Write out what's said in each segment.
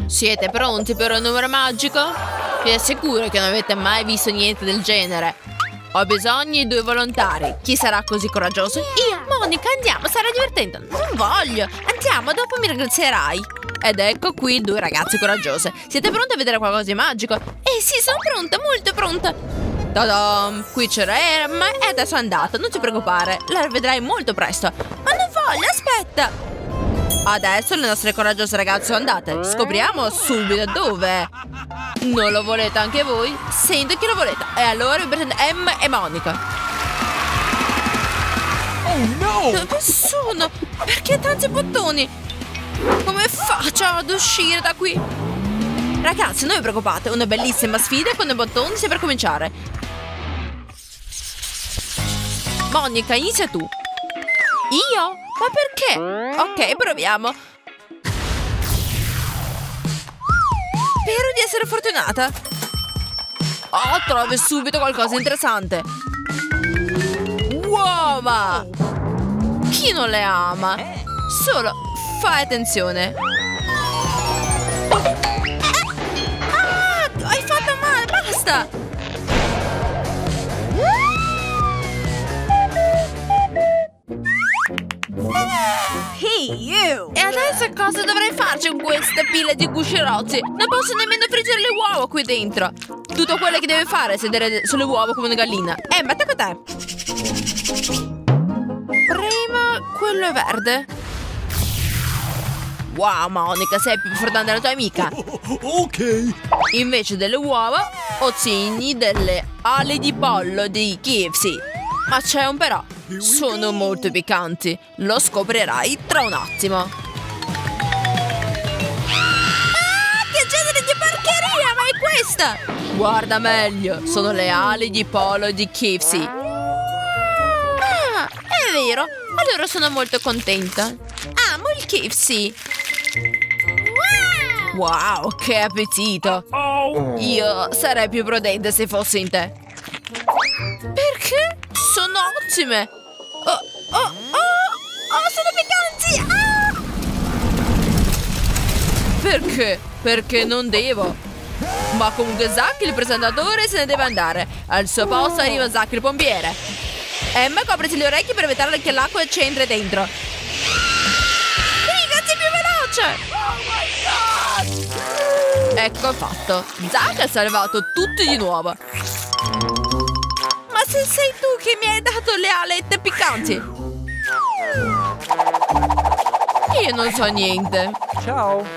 Siete pronti per un numero magico? Vi assicuro che non avete mai visto niente del genere. Ho bisogno di 2 volontari. Chi sarà così coraggioso? Io, Monica, andiamo, sarà divertente. Non voglio. Andiamo, dopo mi ringrazierai. Ed ecco qui 2 ragazze coraggiose. Siete pronti a vedere qualcosa di magico? Sì, sono pronta, molto pronta. Ta-dam! Qui c'era Emma e adesso è andata. Non ti preoccupare, la vedrai molto presto. Ma non voglio, aspetta. Adesso le nostre coraggiose ragazze sono andate. Scopriamo subito dove. Non lo volete anche voi? Sento che lo volete. E allora vi presento Emma e Monica. Oh no! Dove sono? Perché tanti bottoni? Come faccio ad uscire da qui? Ragazzi, non vi preoccupate, una bellissima sfida con i bottoni sta per cominciare. Monica, inizia tu. Io? Ma perché? Ok, proviamo. Spero di essere fortunata. Oh, trovi subito qualcosa di interessante. Uova! Chi non le ama? Solo fai attenzione. Hai fatto male, basta! Hey, you! E adesso cosa dovrei farci con questa pila di guscerozzi? Non posso nemmeno friggere le uova qui dentro. Tutto quello che deve fare è sedere sulle uova come una gallina. Ma tocca a te. Prima quello è verde. Wow, Monica, sei più fortunata della tua amica. Ok. Invece delle uova, ottieni delle ali di pollo di KFC. Ma c'è un però. Sono molto piccanti. Lo scoprirai tra un attimo. Che genere di porcheria, ma è questa? Guarda meglio. Sono le ali di pollo di KFC. È vero. Allora sono molto contenta. Amo il KFC. Wow, che appetito! Io sarei più prudente se fossi in te. Perché? Sono ottime! Sono piccanti! Perché? Perché non devo. Ma comunque Zack, il presentatore, se ne deve andare. Al suo posto arriva Zack, il pompiere. Emma, copriti le orecchie per evitare che l'acqua c'entri dentro. Riga, sei più veloce! Ecco fatto. Zack ha salvato tutti di nuovo. Ma se sei tu che mi hai dato le alette piccanti? Io non so niente. Ciao.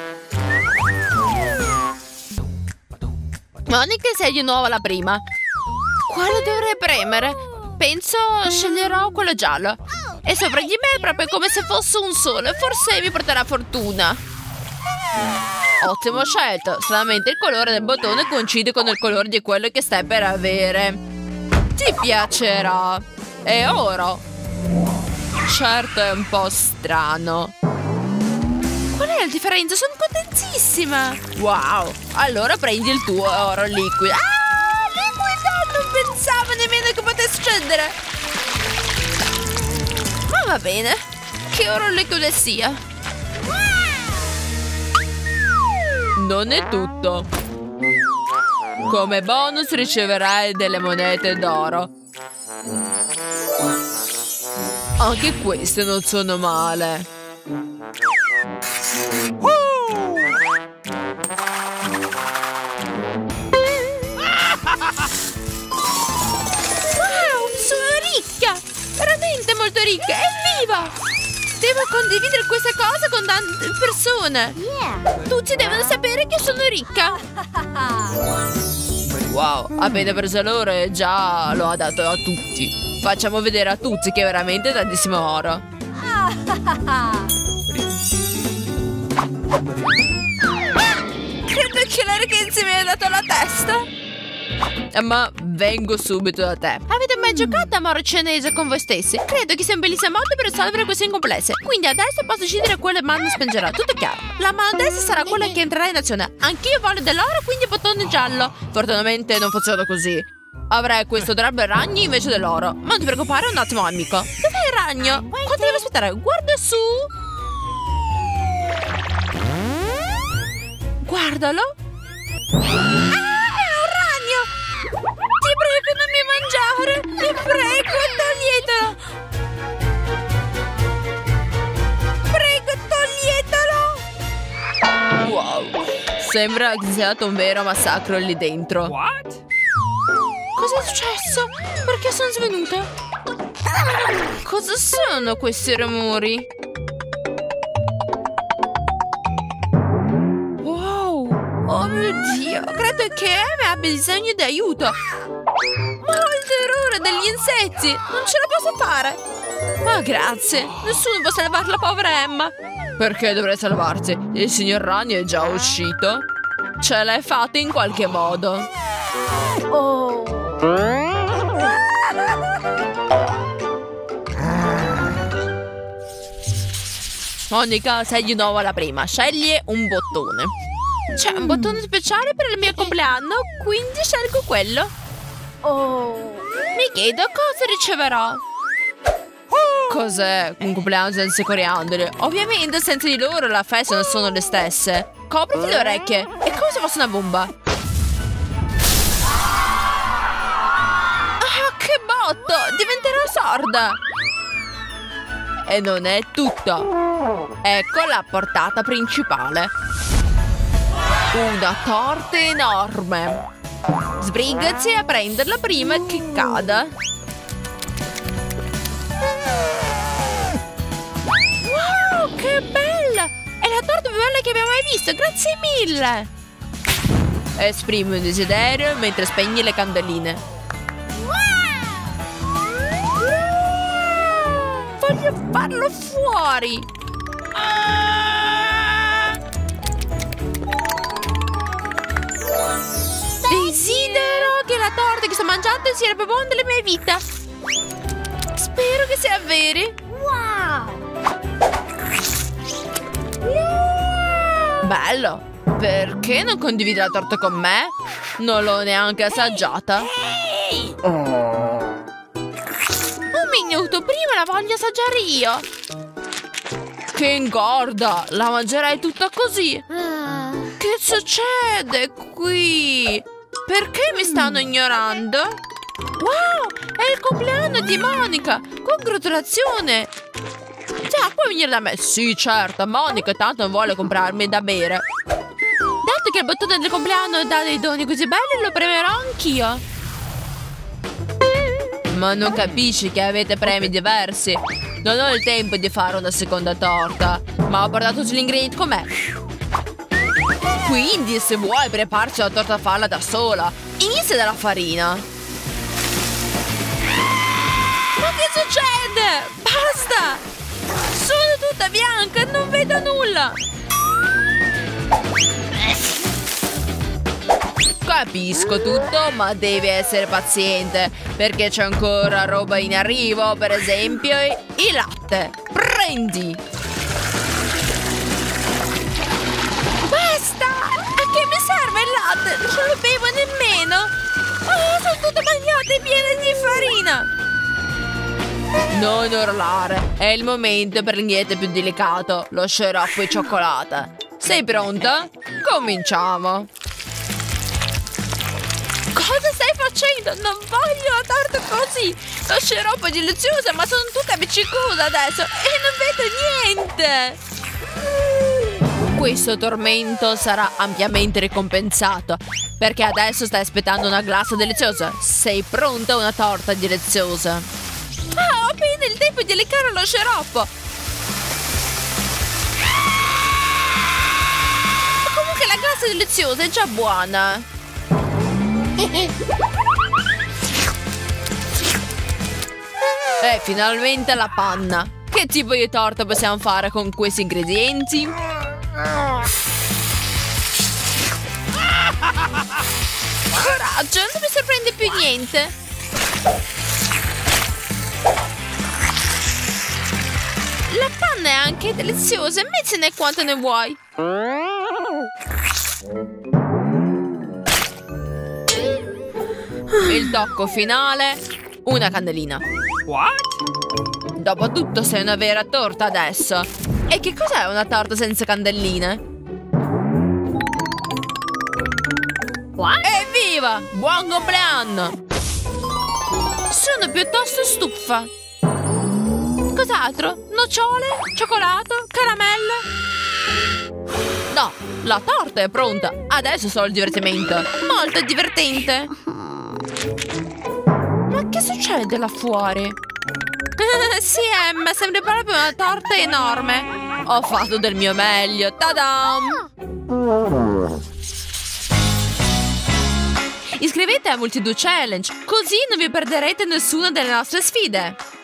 Monica, sei di nuovo la prima. Quale dovrei premere? Penso sceglierò quello giallo. E sopra di me è proprio come se fosse un sole. Forse mi porterà fortuna. Ottimo scelto. Solamente il colore del bottone coincide con il colore di quello che stai per avere. Ti piacerà. È oro. Certo è un po' strano. Qual è la differenza? Sono contentissima. Wow. Allora prendi il tuo oro liquido. Liquido! Non pensavo nemmeno che potesse succedere. Ma va bene. Che oro liquido sia. Non è tutto. Come bonus riceverai delle monete d'oro. Anche queste non sono male. Wow, sono ricca! Veramente molto ricca! Evviva! Devo condividere queste cose con tante persone. Tutti devono sapere che sono ricca. Wow, appena preso l'oro e già lo ha dato a tutti. Facciamo vedere a tutti che è veramente tantissimo oro. Credo che la ricchezza mi abbia dato la testa. Ma vengo subito da te. Avete mai giocato a Moro Cinese con voi stessi? Credo che sia un bellissimo modo per risolvere questioni complesse. Quindi adesso posso decidere quale mano spingerò. Tutto chiaro. La mano destra sarà quella che entrerà in azione. Anch'io voglio dell'oro, quindi bottone giallo. Fortunatamente non funziona così. Avrei questo drago ragni invece dell'oro. Ma non ti preoccupare un attimo, amico. Dov'è il ragno? Quanto devo aspettare? Guarda su. Guardalo! Ah, è un ragno! Ti prego, non mi mangiare! Ti prego, toglietelo! Prego, toglietelo! Wow! Sembra che sia stato un vero massacro lì dentro. What? Cos'è successo? Perché sono svenuta? Cosa sono questi rumori? Wow! Oh mio Dio! Credo che Amy abbia bisogno di aiuto! Ma ho il terrore degli insetti! Non ce la posso fare! Ma grazie! Nessuno può salvare la povera Emma! Perché dovrei salvarsi? Il signor Ragno è già uscito? Ce l'hai fatta in qualche modo! Oh. Monica, sei di nuovo alla prima. Scegli un bottone. C'è un bottone speciale per il mio compleanno, quindi scelgo quello. Oh. Mi chiedo cosa riceverò. Cos'è un compleanno senza coriandoli? Ovviamente senza di loro la festa non sono le stesse. Copriti le orecchie. È come se fosse una bomba. Ah, che botto! Diventerò sorda. E non è tutto. Ecco la portata principale. Una torta enorme. Sbrigati a prenderla prima che cada. Wow, che bella! È la torta più bella che abbiamo mai visto, grazie mille! Esprimi un desiderio mentre spegni le candeline. Voglio farlo fuori! Desidero che la torta che sto mangiando sia la più buona della mia vita! Spero che sia vero! Wow. Bello! Perché non condividi la torta con me? Non l'ho neanche assaggiata! Un minuto, prima la voglio assaggiare io! Che ingorda! La mangerai tutta così! Che succede qui? Perché mi stanno ignorando? Wow! È il compleanno di Monica! Congratulazioni! Già, puoi venire da me? Sì, certo, Monica tanto non vuole comprarmi da bere. Dato che il bottone del compleanno dà dei doni così belli, lo premerò anch'io. Ma non capisci che avete premi diversi? Non ho il tempo di fare una seconda torta, ma ho portato tutti gli ingredienti con me. Quindi, se vuoi prepararci la torta, farla da sola. Inizia dalla farina. Ma che succede? Basta! Sono tutta bianca, non vedo nulla! Capisco tutto, ma devi essere paziente, perché c'è ancora roba in arrivo, per esempio il latte. Prendi! Basta! A che mi serve il latte? Non lo bevo nemmeno! Oh, sono tutte bagnate e piene di farina! Non urlare, è il momento per l'ingrediente più delicato, lo sciroppo di cioccolata. Sei pronta? Cominciamo! Cosa stai facendo? Non voglio la torta così! Lo sciroppo è delizioso, ma sono tutta appiccicosa adesso e non vedo niente! Questo tormento sarà ampiamente ricompensato, perché adesso stai aspettando una glassa deliziosa. Sei pronta a una torta deliziosa? Ah, ho appena il tempo di leccare lo sciroppo! Comunque la glassa deliziosa è già buona! E finalmente la panna! Che tipo di torta possiamo fare con questi ingredienti? Coraggio, non mi sorprende più niente! La panna è anche deliziosa, mettine quanto ne vuoi! Il tocco finale, una candelina. What? Dopotutto sei una vera torta adesso. E che cos'è una torta senza candelline? What? Evviva! Buon compleanno! Sono piuttosto stufa. Cos'altro? Nocciole? Cioccolato? Caramelle? No, la torta è pronta. Adesso solo il divertimento. Molto divertente. Ma che succede là fuori? Sì, Emma, sembra proprio una torta enorme. Ho fatto del mio meglio. Ta-dam! Iscrivetevi a Multidoo Challenge, così non vi perderete nessuna delle nostre sfide.